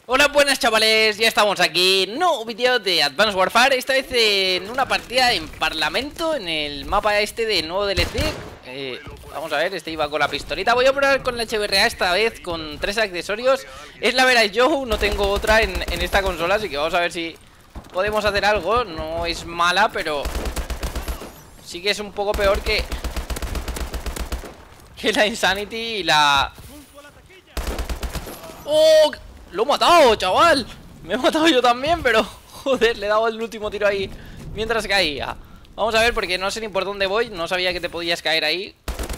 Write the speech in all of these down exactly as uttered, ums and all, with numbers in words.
Hola, buenas chavales, ya estamos aquí, nuevo vídeo de Advanced Warfare. Esta vez en una partida en Parlamento, en el mapa este de nuevo D L C. eh, Vamos a ver, este iba con la pistolita. Voy a probar con la H B R A esta vez, con tres accesorios. Es la Vera Joe, no tengo otra en, en esta consola, así que vamos a ver si podemos hacer algo. No es mala, pero sí que es un poco peor que Que la Insanity y la... ¡Oh! ¡Lo he matado, chaval! Me he matado yo también, pero... Joder, le he dado el último tiro ahí mientras caía. Vamos a ver, porque no sé ni por dónde voy. No sabía que te podías caer ahí.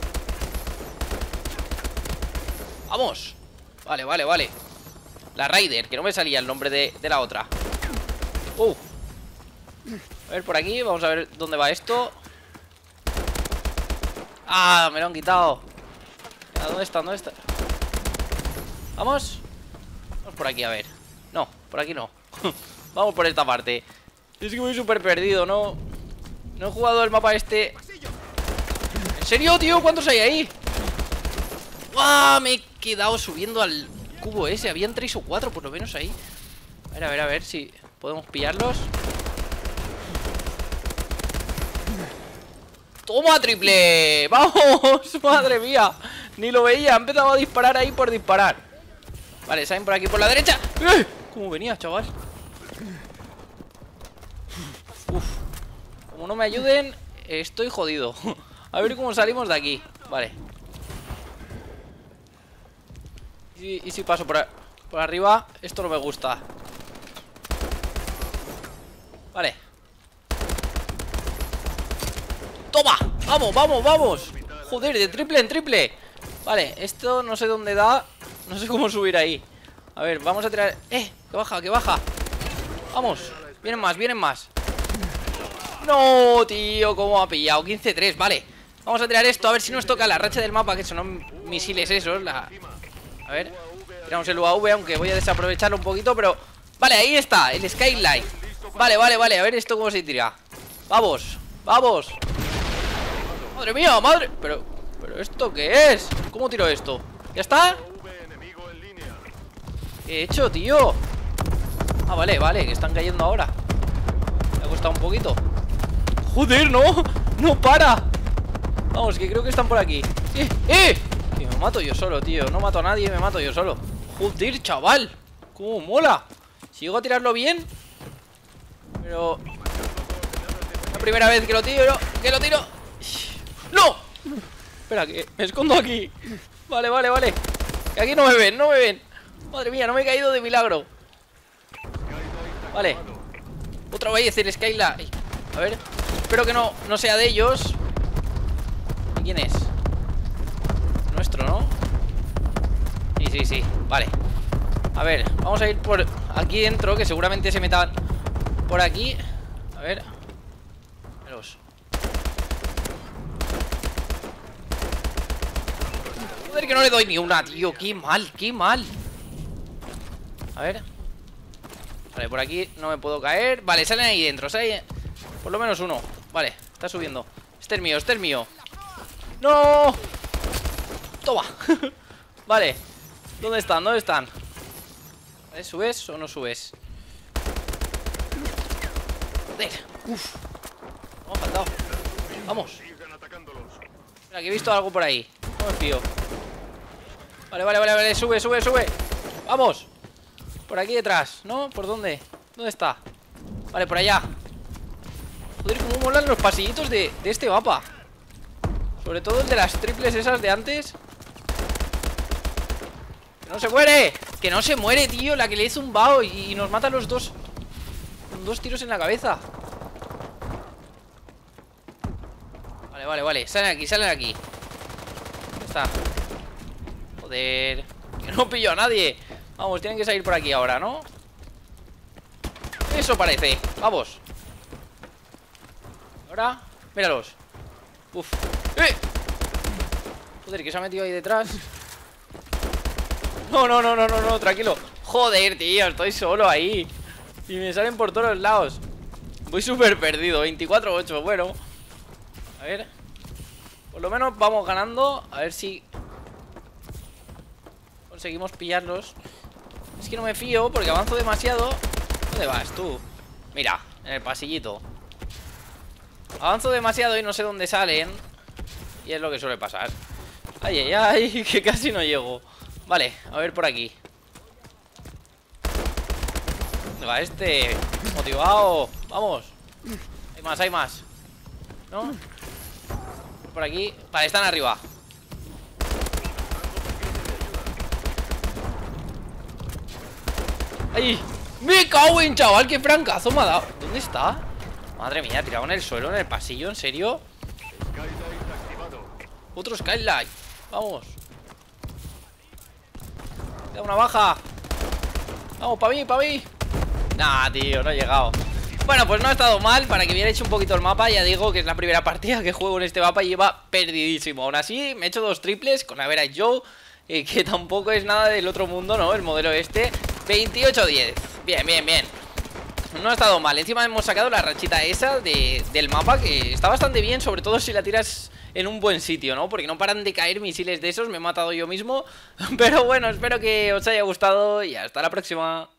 ¡Vamos! Vale, vale, vale. La Raider, que no me salía el nombre de, de la otra. ¡Uh! A ver, por aquí, vamos a ver dónde va esto. ¡Ah! Me lo han quitado. ¿Dónde está? ¿Dónde está? ¿Vamos? Vamos por aquí, a ver. No, por aquí no. Vamos por esta parte. Es que voy súper perdido, ¿no? No he jugado el mapa este. ¿En serio, tío? ¿Cuántos hay ahí? ¡Guau! Me he quedado subiendo al cubo ese. Habían tres o cuatro por lo menos ahí. A ver, a ver, a ver si podemos pillarlos. ¡Toma, triple! ¡Vamos! ¡Madre mía! Ni lo veía, ha empezado a disparar ahí por disparar. Vale, salen por aquí por la derecha. ¡Eh! ¿Cómo venía, chaval? Uf. Como no me ayuden, estoy jodido. A ver cómo salimos de aquí. Vale. ¿Y, y si paso por, a, por arriba? Esto no me gusta. Vale. ¡Toma! ¡Vamos, vamos, vamos! Joder, de triple en triple. Vale, esto no sé dónde da. No sé cómo subir ahí. A ver, vamos a tirar. ¡Eh! ¡Que baja, que baja! ¡Vamos! Vienen más, vienen más. ¡No, tío! ¿Cómo ha pillado? quince tres, vale. Vamos a tirar esto, a ver si nos toca la racha del mapa. Que son misiles esos la... A ver, tiramos el U A V, aunque voy a desaprovecharlo un poquito. Pero, vale, ahí está, el Skyline. Vale, vale, vale, a ver esto cómo se tira. Vamos, vamos. ¡Madre mía, madre! Pero, pero ¿esto qué es? ¿Cómo tiro esto? ¿Ya está? ¿Qué he hecho, tío? Ah, vale, vale, que están cayendo ahora. Me ha costado un poquito. ¡Joder, no! ¡No para! Vamos, que creo que están por aquí. ¡Eh, eh! Que me mato yo solo, tío. No mato a nadie, me mato yo solo. ¡Joder, chaval! ¡Cómo mola! Si llego a tirarlo bien. Pero... la primera vez que lo tiro, que lo tiro. ¡No! Espera, que me escondo aquí. Vale, vale, vale. Que aquí no me ven, no me ven. Madre mía, no me he caído de milagro. Vale. Otra vez el Skyline. A ver. Espero que no, no sea de ellos. ¿Y quién es? Nuestro, ¿no? Sí, sí, sí. Vale. A ver, vamos a ir por aquí dentro, que seguramente se metan por aquí. A ver. Veros. Joder, que no le doy ni una, tío. Qué mal, qué mal. A ver. Vale, por aquí no me puedo caer. Vale, salen ahí dentro, salen... por lo menos uno. Vale, está subiendo. Este es mío, este es mío. ¡No! Toma. Vale. ¿Dónde están? ¿Dónde están? ¿Vale, ¿subes o no subes? Joder. Uf. No me ha faltado. Vamos. Mira, que he visto algo por ahí. No me fío. Vale, vale, vale, vale. Sube, sube, sube. Vamos. Por aquí detrás, ¿no? ¿Por dónde? ¿Dónde está? Vale, por allá. Joder, cómo molan los pasillitos de, de este mapa. Sobre todo el de las triples esas de antes. ¡Que no se muere! ¡Que no se muere, tío! La que le he zumbado y, y nos mata a los dos con dos tiros en la cabeza. Vale, vale, vale. Salen aquí, salen aquí. ¿Dónde está? Joder. Que no pillo a nadie. Vamos, tienen que salir por aquí ahora, ¿no? Eso parece. Vamos. Ahora, míralos. Uf. ¡Eh! Joder, que se ha metido ahí detrás. No, no, no, no, no, no, tranquilo. Joder, tío, estoy solo ahí. Y me salen por todos lados. Voy súper perdido, veinticuatro ocho, bueno. A ver. Por lo menos vamos ganando. A ver si conseguimos pillarlos. Es que no me fío porque avanzo demasiado. ¿Dónde vas tú? Mira, en el pasillito. Avanzo demasiado y no sé dónde salen. Y es lo que suele pasar. Ay, ay, ay, que casi no llego. Vale, a ver por aquí. Va este motivado. Vamos. Hay más, hay más. ¿No? Por aquí. Vale, están arriba. ¡Ay! ¡Me cago en, chaval! ¡Qué francazo me ha dado! ¿Dónde está? Madre mía, tirado en el suelo, en el pasillo, ¿en serio? Otro Skylight. Vamos. Da una baja. Vamos, pa' mí, pa' mí. Nah, tío, no he llegado. Bueno, pues no ha estado mal. Para que hubiera hecho un poquito el mapa. Ya digo que es la primera partida que juego en este mapa y lleva perdidísimo. Aún así, me he hecho dos triples con Average Joe, eh, que tampoco es nada del otro mundo, ¿no? El modelo este. veintiocho diez. Bien, bien, bien. No ha estado mal. Encima hemos sacado la rachita esa de, del mapa, que está bastante bien, sobre todo si la tiras en un buen sitio, ¿no? Porque no paran de caer misiles de esos. Me he matado yo mismo. Pero bueno, espero que os haya gustado y hasta la próxima.